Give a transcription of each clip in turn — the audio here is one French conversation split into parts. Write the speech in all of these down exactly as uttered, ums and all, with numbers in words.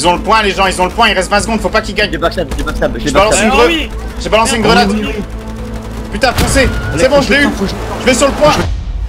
Ils ont le point, les gens, ils ont le point, il reste vingt secondes, faut pas qu'ils gagnent. J'ai backstab, j'ai backstab, j'ai Je balance une backstab. grenade. J'ai balancé une grenade. Putain, foncez. C'est bon, je l'ai eu. Je vais sur le point.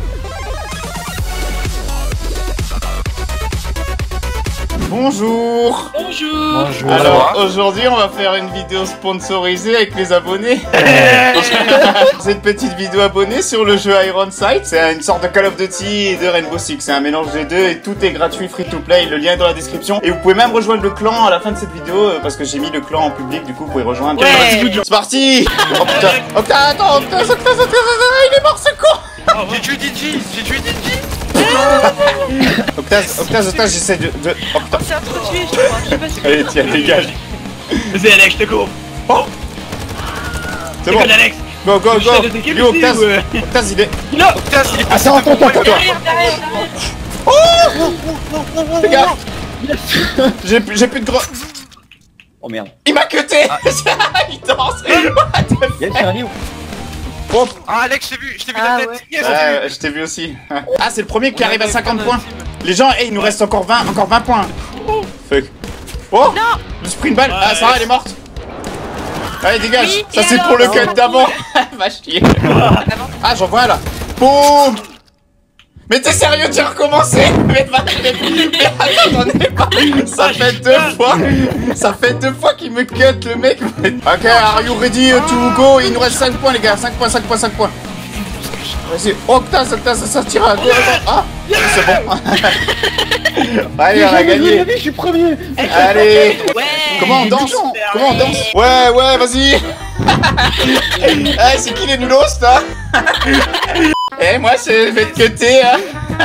Bonjour. Bonjour. Bonjour. Alors aujourd'hui on va faire une vidéo sponsorisée avec les abonnés. C'est une petite vidéo abonnée sur le jeu Iron Sight. C'est une sorte de Call of Duty et de Rainbow Six. C'est un mélange des deux et tout est gratuit, free to play. Le lien est dans la description. Et vous pouvez même rejoindre le clan à la fin de cette vidéo parce que j'ai mis le clan en public. Du coup vous pouvez rejoindre. Ouais. C'est parti. Oh putain, Octa, attends, Octa, Octa, Octa, Octa, il est mort ce con. J'ai tué D J, j'ai tué D J. Octaz, Octaz, Octaz, j'essaie de... de... Oh putain. C'est introduit, je crois. Je sais pas si... Allez, tiens, dégage. Vas-y Alex, je te cours. Oh. C'est bon. Alex. Go, go, go. Lui, Octaz, ouais. Octaz, il est... Non. Putain, il est Ah, c'est en ton toi. derrière, derrière, derrière. Oh. Les gars. J'ai plus, j'ai plus de gros... Oh merde. Il m'a cuté. Il danse. What the fuck. Y'a un livre. Oh. Ah, Alex, je t'ai vu, je t'ai vu Ah, la tête. ouais. Yes, je t'ai Euh, vu. je t'ai vu aussi. Ah, c'est le premier qui arrive à cinquante points. Les gens, hey, il nous reste encore vingt, encore vingt points. Fuck. Oh. Je me suis pris une balle. Ah, Sarah, elle est morte. Allez, dégage. Oui, Ça, et c'est alors pour le Non. cut d'avant. Va chier. Ah, j'en vois un là. Boum. Mais t'es sérieux, tu as recommencé? Mais va mais, mais attends, j'en ai pas. Ça fait deux fois. Ça fait deux fois qu'il me cut le mec. Ok, are you ready to go? Il nous reste cinq points les gars, cinq points, cinq points, cinq points. Vas-y, oh putain, ça, ça, ça, ça tire à gauche. Ah, c'est bon. Allez, on a gagné. Je suis premier. Allez. Ouais. Comment on danse? Comment on danse? Ouais, ouais, vas-y. Eh, c'est qui les nounos là? Eh, moi je vais te cutter hein.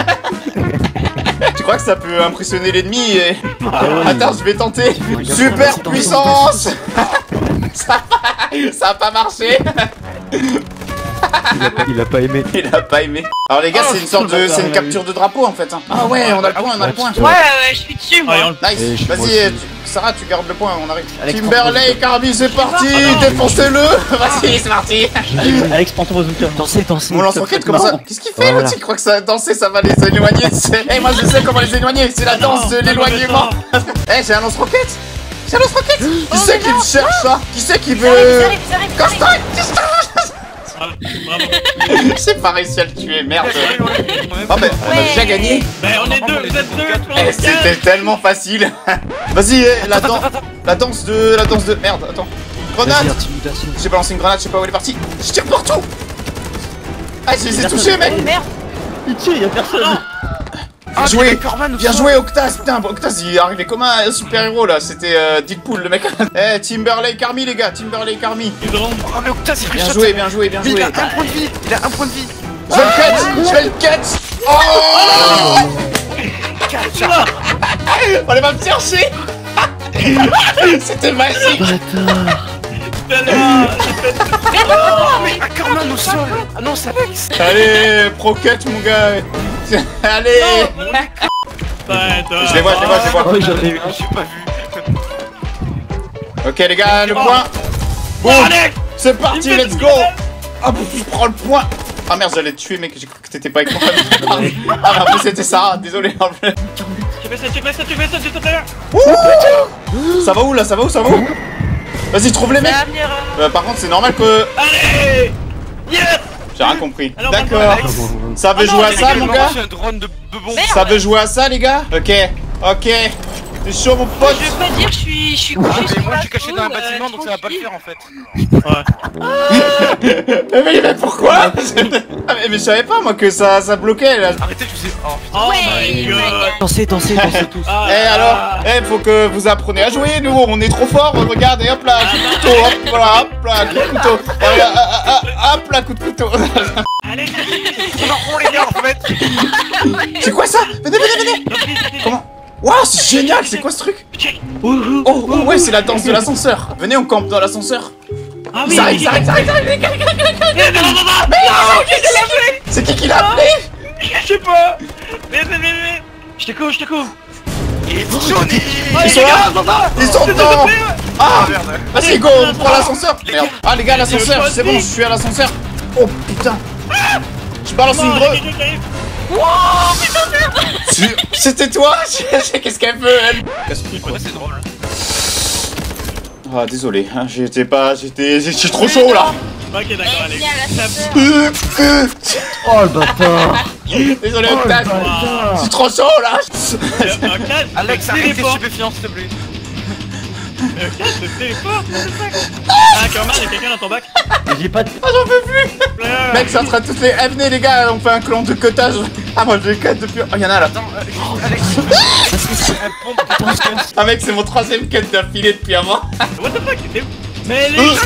Tu crois que ça peut impressionner l'ennemi et... Attends, je vais tenter. Super puissance. Ça ça a pas marché. Il a, pas, il a pas aimé. Il a pas aimé. Alors les gars, c'est une sorte de... C'est une capture de drapeau en fait hein. Ah ouais, on a le point, on a le point. Ouais, ouais, je suis dessus, moi. Nice. Et je- moi Vas-y, aussi. euh, tu- Sarah, tu gardes le point, on arrive. Alex, Timberlake, Arby, c'est parti. Défoncez-le. Vas-y, c'est parti. Alex, prends ton résultat. Dansez, dansez. Mon lance-roquette, comment ça? Qu'est-ce qu'il fait l'autre? Il croit que ça danser, ça va les éloigner. Eh, moi je sais comment les éloigner, c'est la danse de l'éloignement. Eh, j'ai un lance-roquette. J'ai un lance-roquette. Qui c'est qui me cherche ça? Qui c'est qui Ils arrivent, veut... ils arrivent, ils arrivent, ils Constant, arrivent. J'ai pas réussi à le tuer, merde. Oh, mais on a Ouais. déjà gagné. Ben on est deux, vous êtes deux. Eh, c'était tellement facile. Vas-y, eh, la danse... La danse de... La danse de... Merde, attends. Grenade. J'ai balancé une grenade, je sais pas où elle est partie. Je tire partout. Ah, je les ai touchés, mec. Merde. Il tire, y'a personne. Bien joué, bien joué Octaz, putain, Octaz il est arrivé comme un super héros là, c'était euh, Deadpool le mec. Eh, Timberlake Army les gars, Timberlake Army. Oh, mais Octa, c'est Bien joué, bien joué, bien Il joué. a un point de vie, il a un point de vie. Je vais le cut, je vais le cut. Oh, allez va me chercher. C'était magique. Mais un Carman au sol. Ah non, c'est Alex. Allez, pro cut mon gars. Allez. Je les vois, je les vois, je les vois. Ouais, j'en ai eu. J'ai pas vu. Ok les gars, le point. Boum. C'est parti, let's go. Hop, je prends le point. Ah merde, j'allais te tuer mec, j'ai cru que t'étais pas avec moi. Ah mais en plus c'était Sarah, désolé. Tu fais ça, tu fais ça, tu fais ça, tu fais ça. Ouh. Ça va où là, ça va où, ça va où? Vas-y, trouve les mecs. Ça va venir. euh, Euh, par contre, c'est normal que... Allez. Yes. J'ai rien compris. Alors, D'accord. Alex. Ça veut Ah non, jouer à j'ai ça, mon gars? C'est un drone de bebon. Merde. Ça veut jouer à ça, les gars? Ok, ok. T'es chaud, mon pote? Je vais pas dire, je suis, je suis couché Et sur moi la je suis caché dans un peau, euh, bâtiment donc ça va pas le tranquille. faire en fait. mais, mais, mais pourquoi? Ah, mais, mais je savais pas, moi, que ça, ça bloquait, là. Arrêtez, je sais. Oh putain. Oh Ouais, my god. Dansez, dansez, dansez tous. Ah, Eh alors, eh faut que vous appreniez à jouer, nous on est trop forts, regardez, hop là, coup de couteau, hop là, hop là, coup de couteau, hop là, ah, ah, ah, hop là, coup de couteau. Allez. On en prend les gars en fait. C'est quoi ça? Venez, venez, venez. Comment? Waouh, c'est génial, c'est quoi ce truc? Oh, oh ouais, c'est la danse de l'ascenseur. Venez, on campe dans l'ascenseur. Ah oui. Ça arrive, ça arrive, ça arrive, ça arrive, les gars, les gars, les gars, les gars. Mais non, qui qui l'a appelé? C'est qui qui l'a appelé? Je sais pas. Mais mais mais mais. Je te couvre, je te couvre. Et Johnny. Ils sont là, ils sont dedans. Ah, merde. vas-y, go, on prend l'ascenseur. Merde. Ah les gars, l'ascenseur, c'est bon, je suis à l'ascenseur. Oh putain. Je balance une grenade. Wow, putain de merde. C'était toi. Qu'est-ce qu'elle veut elle? Casse-pied quoi. Ouais, c'est drôle. Ah désolé, hein, j'étais pas, j'étais, j'étais trop chaud là. Ok, d'accord, Eh, allez. viens, la Ça- sœur. Oh le bâtard. Désolé Oh le Octave. bâtard. Je suis trop chaud là. Euh, Octave, Alex, te arrête tes téléporte. stupéfiants, s'il te plaît. Euh, Octave, te téléporte. Ah, Kerman, y'a quelqu'un dans ton bac. J'ai pas de... Ah j'en peux plus. Euh, Mec, je suis en train de tous les. Eh, venez les gars, on fait un clan de cutage. Ah moi je les cut depuis. Oh y'en a là. Attends, euh, juste, Alex. Euh, pompe, pompe, pompe. Ah mec, c'est mon troisième cut d'affilée depuis avant. What the fuck, t'es où? Mais les gens,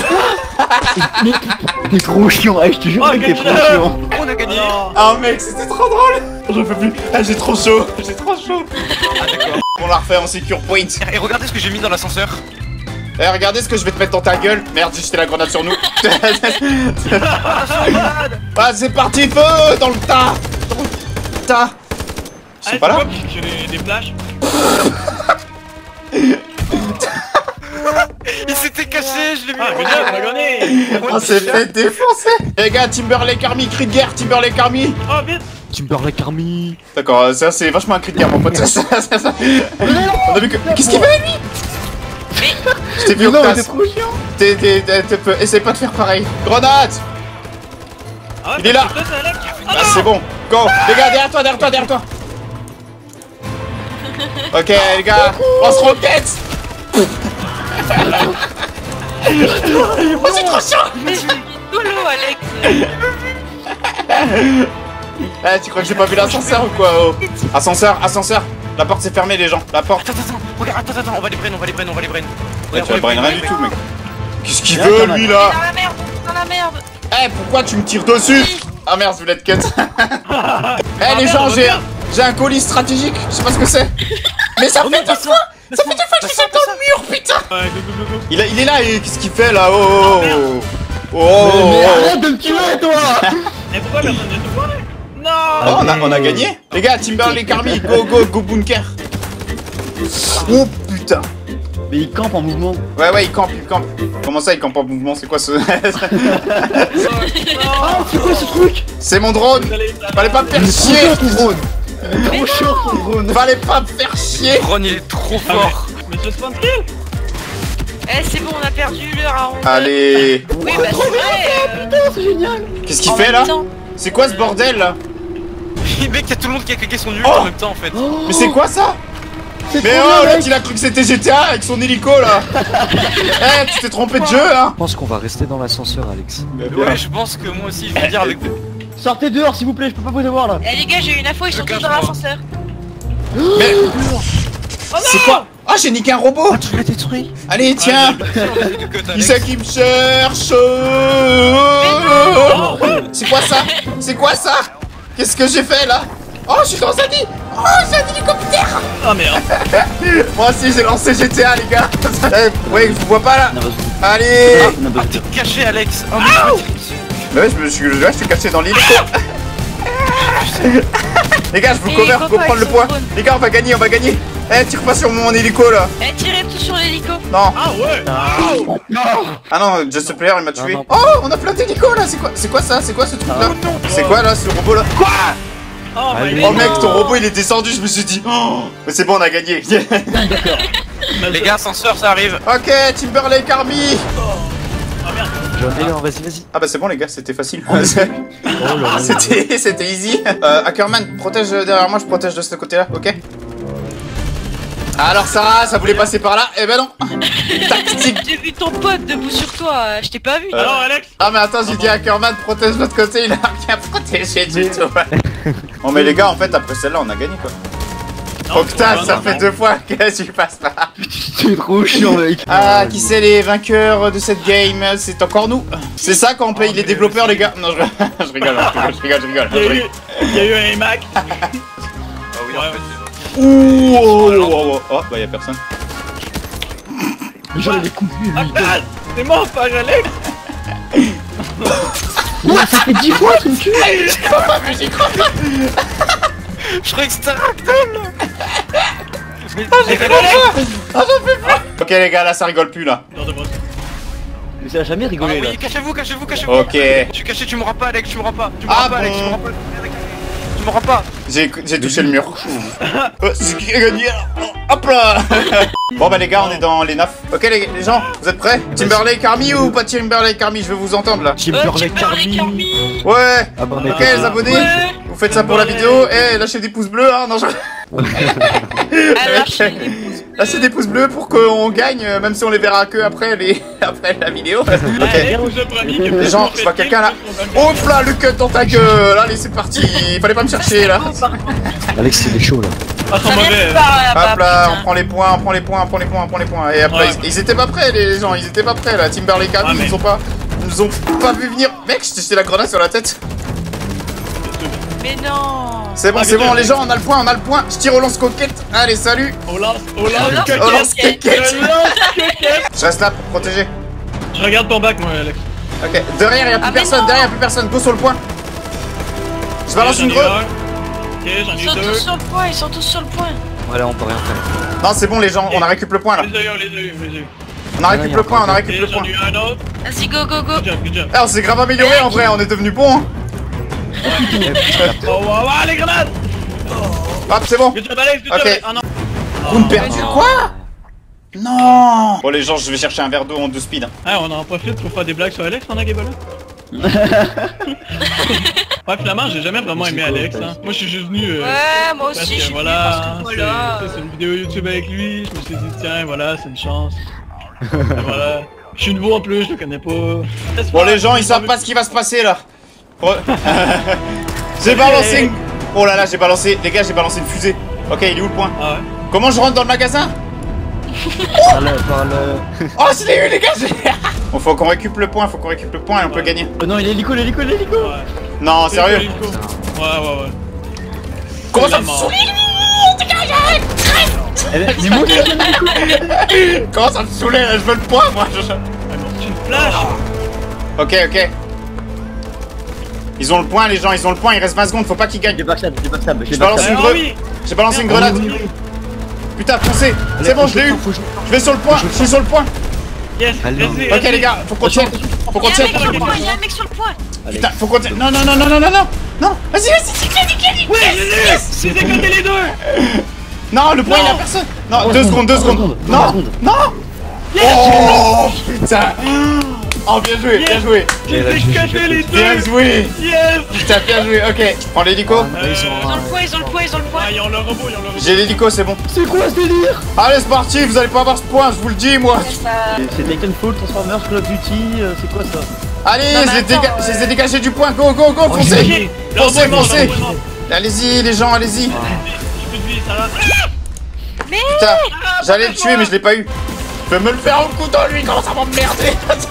T'es trop chiant, eh, je te jure Oh, que t'es quel trop jeu. chiant. On a gagné. alors. Ah mec, c'était trop drôle. J'en peux plus. Ah j'ai trop chaud. J'ai trop chaud. Ah, d'accord. On la refait en secure point. Et regardez ce que j'ai mis dans l'ascenseur. Eh regardez ce que je vais te mettre dans ta gueule. Merde, j'ai jeté la grenade sur nous. Ah c'est parti, feu dans le tas. Dans le tas. Ils sont Ah, pas là? J'ai des, des flashs. Il s'était caché, je l'ai vu. Ah, putain, on a gagné. On s'est fait défoncer. Les gars, Timberlake Army, cri de guerre, Timberlake Army. Oh, vite. Timberlake Army. D'accord, euh, ça c'est vachement un cri de guerre mon pote. Ça, ça, ça, ça. On a vu que... Qu'est-ce qu'il fait lui? Je t'ai vu Non, mais Octas. t'es trop chiant. T'es, t'es, t'es, t'es peu- Essaye pas de faire pareil. Grenade. Ah, ouais, Il est là. c'est toi, c'est Alex. Ah c'est bon. Go. Les gars, derrière toi, derrière toi, derrière toi. Ok les gars, on se roquette. Oh c'est trop chaud. Mais je suis solo, Alex. Eh tu crois que j'ai pas vu l'ascenseur ou quoi oh. Ascenseur, ascenseur. La porte s'est fermée les gens, la porte. Attends, attends, regarde, attends, attends, on va les brain, on va les brain, on va les brain. Ouais, tu vas brain rien du tout mec. Qu'est-ce qu'il Viens, veut Kamal. lui Dans là? la merde, dans la merde. Eh pourquoi tu me tires dessus? Ah merde, je voulais être cut. Eh les merde, gens, j'ai regarde. j'ai un colis stratégique, je sais pas ce que c'est. Mais ça fait deux fois. Ça fait deux fois qu'il saute dans le mur, putain. Ouais, go, go, go, go. Il, a- il est là et qu'est-ce qu'il fait là? Oh Ah, oh oh Mais, mais oh. arrête de me tuer toi. Et pourquoi personne ne te voit? Non. Oh, on a, on a gagné. Les gars, Timberlake Army, go go go bunker. Oh putain. Mais il campe en mouvement. Ouais ouais, il campe, il campe. Comment ça, il campe en mouvement? C'est quoi ce... Ah, c'est quoi ce truc? C'est mon drone. Fallait pas me faire chier. Trop chiant ton drone. Trop chiant ton drone. Fallait pas me faire chier. Ron, il est trop Ah, fort. mais je spawn kill. Eh, c'est bon, on a perdu le round. Allez. Oui, bah c'est vrai. Putain, c'est génial. Qu'est-ce qu'il En fait même là? temps. C'est quoi ce bordel là? Mec, y'a tout le monde qui a cliqué son nul Oh. en même temps en fait. Mais c'est quoi ça? C'est Mais trop oh, bien, l'autre mec. il a cru que c'était G T A avec son hélico là. Eh, tu t'es trompé de jeu hein. Je pense qu'on va rester dans l'ascenseur, Alex. Ouais, je pense que moi aussi, je vais dire avec vous. Sortez dehors s'il vous plaît, je peux pas vous avoir là. Eh les gars, j'ai eu une info, ils sont tous cache dans pas. l'ascenseur. Mais c'est quoi? Ah, j'ai niqué un robot. Ah, tu l'as détruit. Allez, tiens. Il sait qui me cherche. C'est quoi ça? C'est quoi ça? Qu'est-ce que j'ai fait là? Oh, je suis dans un nid. Oh, j'ai un hélicoptère. Oh merde. Moi aussi, j'ai lancé G T A, les gars. Eh, ouais, je vous vois pas là. On a besoin. Allez. On a Ah, besoin. t'es caché, Alex. Oh, mais je me tire dessus. Bah ouais, je me suis, ouais, je suis caché dans l'hélico. Les gars, je vous Et cover, Coco go prendre avec le son point. drone. Les gars, on va gagner, on va gagner. Eh, tire pas sur mon hélico là. Eh, tirez tout sur l'hélico. Non. Ah ouais. Ah non, Just a Player, il m'a tué. non. Oh, on a plein d'hélicos là. C'est quoi, c'est quoi ça? C'est quoi ce truc là? C'est quoi là, ce robot là? Quoi? Oh, Allez. my Oh god. mec, ton robot il est descendu. Je me suis dit, oh, mais c'est bon, on a gagné. Les gars, ascenseur, ça arrive. Ok, Timberlake Army. Ah merde. J'en ai un, vas-y, vas-y. Ah bah c'est bon les gars, c'était facile. Oh là là. C'était, c'était easy. Euh, Hackerman, protège derrière moi, je protège de ce côté-là, ok? Alors Sarah, ça voulait passer par là? Eh ben non. Tactique. J'ai vu ton pote debout sur toi, euh, je t'ai pas vu. Alors Alex. Ah mais attends, j'ai dit Hackerman, protège de l'autre côté, il a rien protégé du tout. Bon mais les gars, en fait, après celle-là, on a gagné quoi. Non, Octa, non, ça non, fait non. deux fois que tu passes là. C'est trop chiant, mec. Ah, qui c'est les vainqueurs de cette game? C'est encore nous. C'est ça quand on paye les développeurs, les gars. Non, je, je rigole, je rigole, je rigole, je Il y a rigole. eu, il y a eu un Mac. Ah oui, en Ouais. fait. Ouh, oh, oh, oh, oh, bah y'a personne. Mais j'en ai des coups de Ah, lui. ah, c'est mort, pas Alex. Ouais, ça fait dix fois qu'il me tue. J'y crois pas, mais j'y crois pas. Je croyais que c'était un ragdoll. Mais J'y crois pas. Ah, j'en peux plus. Ok les gars, là ça rigole plus là. Non, de moi. Mais ça a jamais Ah rigolé là. oui, cachez-vous, cachez-vous, cachez-vous. Ok. Je suis caché, tu m'auras pas, Alex, tu m'auras pas. Tu m'auras Ah pas, Alex, bon. tu m'auras pas. Tu mourras pas. J'ai j'ai touché le mur. Oh, c'est qui a gagné. Hop là. Bon bah les gars, on est dans les nafs. Ok les, les gens, vous êtes prêts? Timberlake Army ou pas Timberlake Army? Je veux vous entendre là. Timberlake Euh, Army. Army. Ouais. Abonnez-vous. Ok les abonnés, Ouais. vous faites ça pour la vidéo. Eh, lâchez des pouces bleus hein. Non, je... Alors, Ok. Lâchez des pouces bleus pour qu'on gagne, euh, même si on les verra que après les après la vidéo. Ok. Allez, je pratique. Les gens, je vois quelqu'un là. Hop là, le cut dans ta gueule. Allez, c'est parti. Il fallait pas me chercher là. Alex, il est chaud là. Ah, sont Ça mauvais. n'aime pas là-bas, Hop là, on putain. prend les points, on prend les points, on prend les points, on prend les points. Et après, Ouais. ils, ils étaient pas prêts les gens, ils étaient pas prêts là. Timberlake Army, Ah, ils mais- nous ont pas, ils nous ont pas vu venir. Mec, je t'ai jeté la grenade sur la tête. Mais non. C'est bon, Ah, c'est mais bon, tu- les gens, on a le point, on a le point. Je tire au lance-coquette. Allez, salut. On lance, on lance, On lance coquette. Au lance-coquette. Je lance, coquette. Je reste là pour protéger. Je regarde ton bac, moi, Alex. Ok, derrière, y'a plus Ah, mais personne, non. derrière, y'a plus personne. Go sur le point. Je balance J'en une ai greu. un. Ok, j'en Ils ai sont deux. tous sur le point, ils sont tous sur le point. Voilà, on peut rien faire. Non, c'est bon, les gens, on a récup le point là. Les ai eu, les ai eu, les ai eu. On a récup le point, on a récup Et le j'en point. ai eu un autre. Vas-y, go, go, go. Good job, good job. Ah, on s'est grave amélioré en vrai, on est devenu bon. Hein. Oh, wow, wow, les grenades. Hop, c'est bon. Good job, Alex, good Ok. job. Ah non. Round perdu, quoi? Non. Bon, les gens, je vais chercher un verre d'eau en deux speed. Ah, on en profite pour faire des blagues sur Alex pendant qu'il est pas là. Ouais, finalement, j'ai jamais vraiment aimé C'est quoi, Alex. Alex Hein. Moi, je suis juste venu. Euh, Ouais, moi parce aussi, que je suis venu voilà, parce que c'est voilà. c'est- c'est une vidéo YouTube avec lui. Je me suis dit, tiens, voilà, c'est une chance. Et voilà. Je suis nouveau en plus, je le connais pas. Bon, les gens, ils savent pas ce qui va se passer là. Re- J'ai balancé une... Oh là là, j'ai balancé... Les gars, j'ai balancé une fusée. Ok, il est où le point? Ah ouais. Comment je rentre dans le magasin? Par le, par le... Oh, je l'ai eu, les gars. j'ai- Bon, faut qu'on récup le point, faut qu'on récup le point et on peut gagner. Oh non, il est hélico, il est hélico, il est hélico. Ouais. Non, sérieux. Hélico. Ouais, ouais, ouais. Comment ça me Vraiment. saoule? Eh, Dis-moi qu'il y a un hélico. Comment ça me saoulait là? Je veux le point, moi. je- Ah, mais c'est une flash. Ok, ok. Ils ont le point, les gens, ils ont le point, il reste vingt secondes, faut pas qu'ils gagnent. J'ai backstab, j'ai backstab, j'ai Je balance backstab. une Ah greu- oui. J'ai balancé une Oui, grenade. oui, oui. Putain, foncez. C'est Allez, bon, faut je l'ai jouer, eu. faut jouer. Je vais sur le point, je suis sur le point. Yes, Allez, vas-y, Ok, vas-y. les gars, faut qu'on tienne. Faut qu'on Il y a un tienne. mec sur le point, il y a un mec sur le point. Putain, faut qu'on tienne. Non, non, non, non, non, non, non. Non, vas-y, vas-y, c'est clic, Ouais, je l'ai eu. J'ai éclaté les deux. Non, le point, Non. il a personne. Non, Trois deux secondes, secondes, deux trois secondes. secondes, Non, trois secondes. non. Oh, putain. Oh, bien joué, bien joué. J'ai là, j'ai- éclaté j'ai- les Bien deux. joué. Yes. Putain, bien joué. Ok, prends l'hélico. Ah, ils sont- Ils ont le point, ils ont le point, ils ont le point. Ah, ils ont le robot, ils ont le robot. J'ai l'hélico, c'est bon. C'est quoi ce délire? Allez, c'est parti, vous allez pas avoir ce point, je vous le dis, moi. Ça- C'est Titanfall, Transformers, Call of Duty, euh, c'est quoi ça? Allez, Non, mais je les attends, déga- euh, je les ai dégagés du point. Go, go, go, Oh, foncez. j'ai- Le Foncez, robot est mort, foncez. le robot est mort. Allez-y, les gens, allez-y. J'ai plus de vie, ça va. Putain, j'allais le tuer, mais je l'ai pas eu. Je peux me le faire au couteau, lui, comment ça m'emmerder.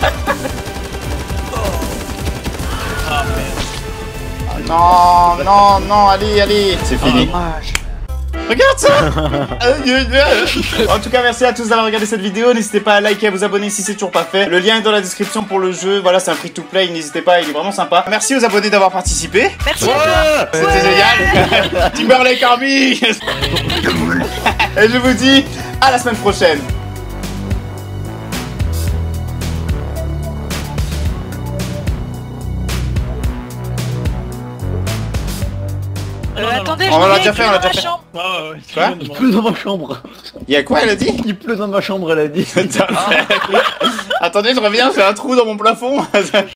Ah, merde. Non, non, non, allez, allez. C'est fini. Regarde ça. En tout cas, merci à tous d'avoir regardé cette vidéo. N'hésitez pas à liker, à vous abonner si c'est toujours pas fait. Le lien est dans la description pour le jeu. Voilà, c'est un free-to-play. N'hésitez pas, il est vraiment sympa. Merci aux abonnés d'avoir participé. Merci à toi. C'était génial. Timberlake Army. Et je vous dis à la semaine prochaine. Euh, non, non. attendez, On je l'a reviens déjà fait, on l'a dans ma déjà fait. chambre. Ouais, ouais, ouais. Quoi Il pleut dans ma chambre. Y'a quoi, elle a dit? Il pleut dans ma chambre, elle a dit. Attendez, je reviens, j'ai un trou dans mon plafond.